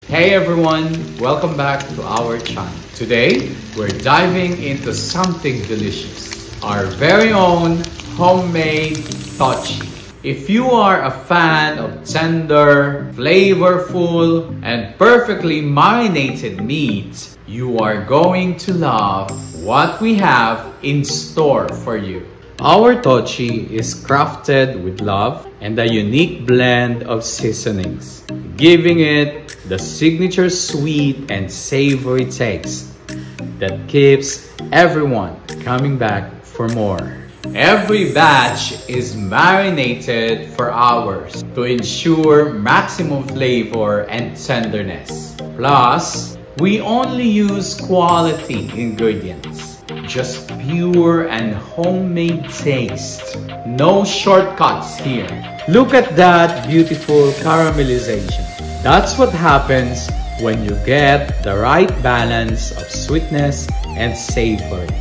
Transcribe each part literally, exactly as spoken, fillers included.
Hey everyone, welcome back to our channel. Today, we're diving into something delicious. Our very own homemade tochi. If you are a fan of tender, flavorful, and perfectly marinated meat, you are going to love what we have in store for you. Our tochi is crafted with love and a unique blend of seasonings, giving it the signature sweet and savory taste that keeps everyone coming back for more. Every batch is marinated for hours to ensure maximum flavor and tenderness. Plus, we only use quality ingredients, just pure and homemade taste. No shortcuts here. Look at that beautiful caramelization. That's what happens when you get the right balance of sweetness and savory.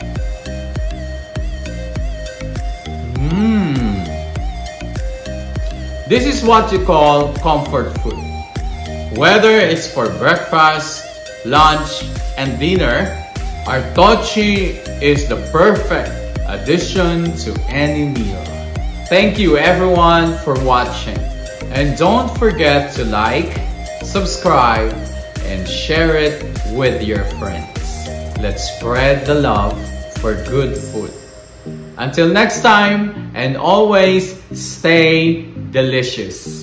Mmm. This is what you call comfort food. Whether it's for breakfast, lunch, and dinner, our tochi is the perfect addition to any meal. Thank you everyone for watching. And don't forget to like, subscribe, and share it with your friends. Let's spread the love for good food. Until next time, and always stay delicious.